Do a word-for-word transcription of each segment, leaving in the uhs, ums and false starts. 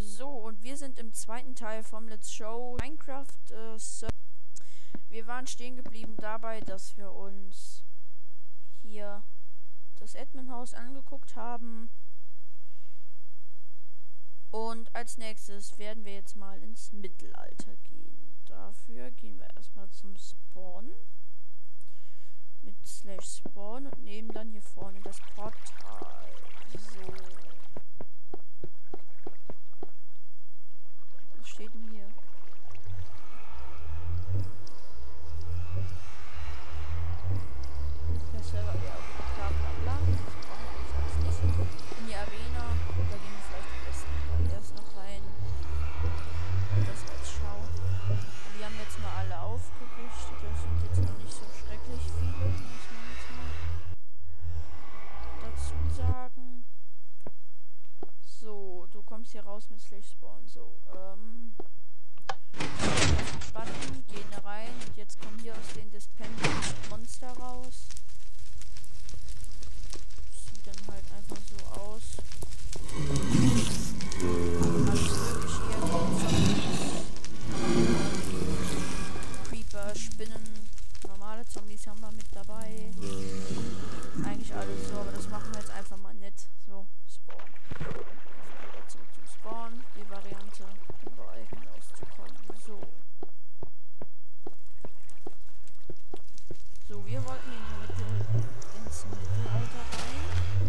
So, und wir sind im zweiten Teil vom Let's Show Minecraft. Äh, wir waren stehen geblieben dabei, dass wir uns hier das Admin-Haus angeguckt haben. Und als nächstes werden wir jetzt mal ins Mittelalter gehen. Dafür gehen wir erstmal zum Spawn. Mit Slash Spawn und nehmen dann hier vorne das Portal. So. Was steht denn hier? Der Server, ja, bla bla bla. Das brauchen wir eigentlich alles nicht. In die Arena, da gehen wir vielleicht am besten erst noch rein. Das als Schau. Und die haben jetzt mal alle aufgerichtet. Das sind jetzt noch nicht so schrecklich viele, muss man jetzt mal dazu sagen. So, du kommst hier raus mit Slash Spawn. So, ähm. Button, gehen da rein und jetzt kommen hier aus den Dispensern Monster raus. Sieht dann halt einfach so aus. Alles mögliche hier. Creeper, Spinnen, normale Zombies haben wir mit dabei. Eigentlich alles so, aber das machen wir jetzt einfach mal nett. So, Spawn. Wieder zurück zum Spawn. Die Variante, überall hinauszukommen. So. So, wir wollten in die Mitte, ins Mittelalter rein.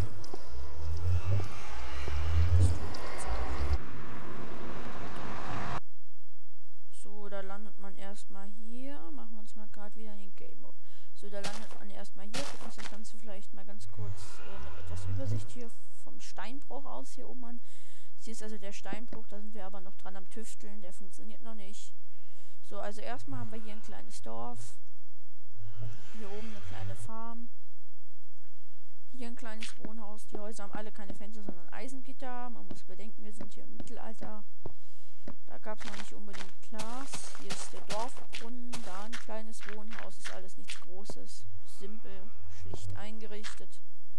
So, da landet man erstmal hier. Machen wir uns mal gerade wieder in den Game Mode. So, da landet man erstmal hier. Gucken uns das Ganze vielleicht mal ganz kurz äh, mit etwas Übersicht hier vom Steinbruch aus hier oben an. Hier ist also der Steinbruch, da sind wir aber noch dran am Tüfteln. Der funktioniert noch nicht. So, also erstmal haben wir hier ein kleines Dorf. Hier oben eine kleine Farm. Hier ein kleines Wohnhaus. Die Häuser haben alle keine Fenster, sondern Eisengitter. Man muss bedenken, wir sind hier im Mittelalter. Da gab es noch nicht unbedingt Glas. Hier ist der Dorfbrunnen. Da ein kleines Wohnhaus. Ist alles nichts Großes. Simpel, schlicht eingerichtet.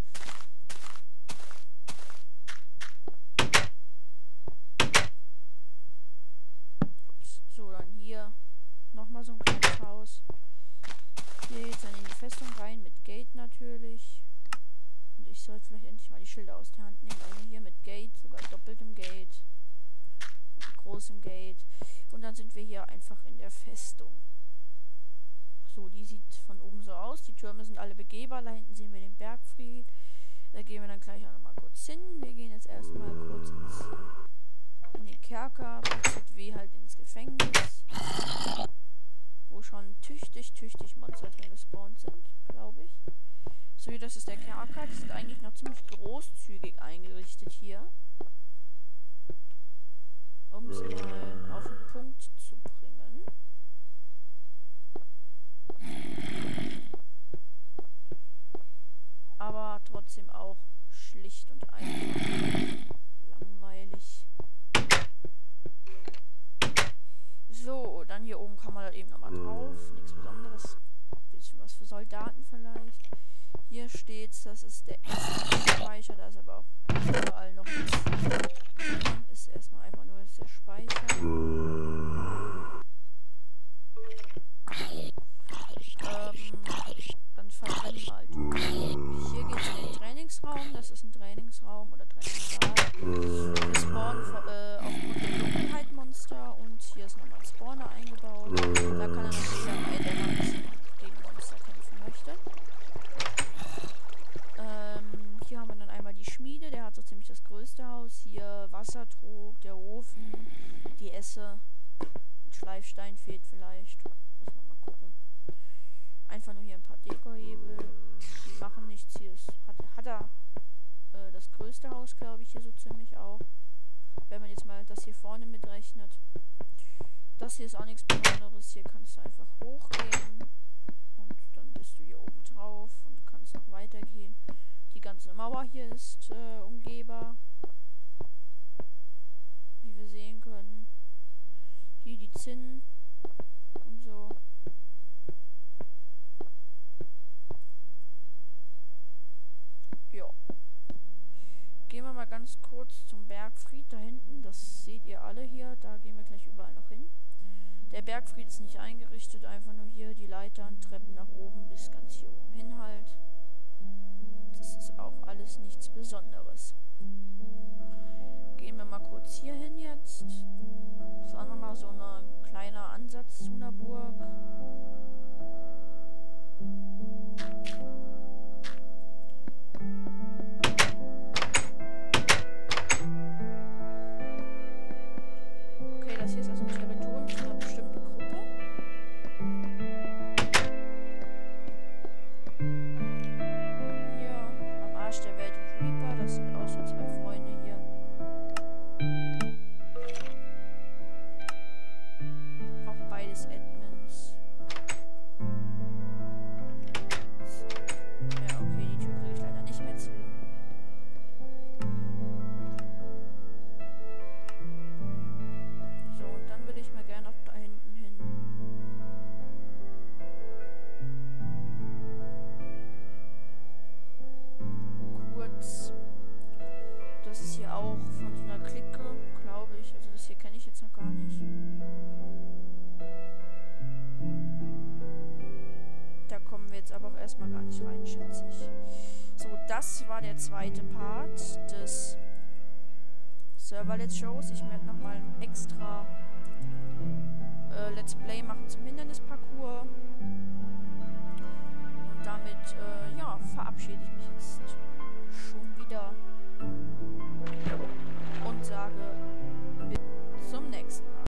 Ups. So, dann hier nochmal so ein kleines Haus. Hier geht's dann in die Festung rein, mit Gate natürlich. Und ich sollte vielleicht endlich mal die Schilder aus der Hand nehmen. Also hier mit Gate, sogar doppeltem Gate. Und großem Gate. Und dann sind wir hier einfach in der Festung. So, die sieht von oben so aus. Die Türme sind alle begehbar. Da hinten sehen wir den Bergfried. Da gehen wir dann gleich auch nochmal kurz hin. Wir gehen jetzt erstmal kurz ins, in den Kerker. Wie halt ins Gefängnis. Wo schon tüchtig, tüchtig Monster drin gespawnt sind, glaube ich. So, hier, das ist der Kerker. Die sind eigentlich noch ziemlich großzügig eingerichtet hier. Um es mal auf den Punkt zu bringen. Aber trotzdem auch schlicht und einfach. Langweilig. So, dann hier oben kann man da eben nochmal drauf. Nichts Besonderes. Bisschen was für Soldaten vielleicht. Hier steht's, das ist der Speicher. Da ist aber auch überall noch nichts. Ist erstmal einfach nur jetzt der Speicher. Ähm, dann verbrennen mal die. Hier geht's in den Trainingsraum. Das ist ein Trainingsraum oder Trainingssaal. Wir spawnen äh, aufgrund der Dunkelheit Monster und hier ist nochmal ein Spawner eingebaut. Da kann er natürlich dann ein, der man gegen Monster kämpfen möchte. Ähm, hier haben wir dann einmal die Schmiede, der hat so ziemlich das größte Haus. Hier Wassertrog, der Ofen, die Esse. Ein Schleifstein fehlt vielleicht. Muss man mal gucken. Einfach nur hier ein paar Dekohebel. Die machen nichts. Hier ist, hat, hat er äh, das größte Haus, glaube ich, hier so ziemlich auch. Wenn man jetzt mal das hier vorne mitrechnet. Das hier ist auch nichts Besonderes. Hier kannst du einfach hochgehen. Und dann bist du hier oben drauf und kannst noch weitergehen. Die ganze Mauer hier ist äh, umgehbar. Wie wir sehen können. Hier die Zinnen. Und so. Ja. Gehen wir mal ganz ganz kurz zum Bergfried da hinten. Das seht ihr alle hier. Da gehen wir gleich überall noch hin. Der Bergfried ist nicht eingerichtet. Einfach nur hier die Leitern, Treppen nach oben bis ganz hier oben hin halt. Das ist auch alles nichts Besonderes. Gehen wir mal kurz hier hin jetzt. Das war nochmal so ein kleiner Ansatz zu einer Burg. Okay, das hier ist also ein Territorium von einer bestimmten Gruppe. Hier am Arsch der Welt und Reaper, das sind auch so zwei Freunde hier. Auch beides Admins. Ja, okay, die Tür kriege ich leider nicht mehr zu. So, und dann will ich mal gerne noch da hinten hin. Kurz. Das ist hier auch von so einer Clique, glaube ich. Also das hier kenne ich jetzt noch gar nicht. Da kommen wir jetzt aber auch erstmal gar nicht rein, schätze ich. So, das war der zweite Part des Server Let's Shows. Ich werde nochmal ein extra äh, Let's Play machen zum Hindernisparcours.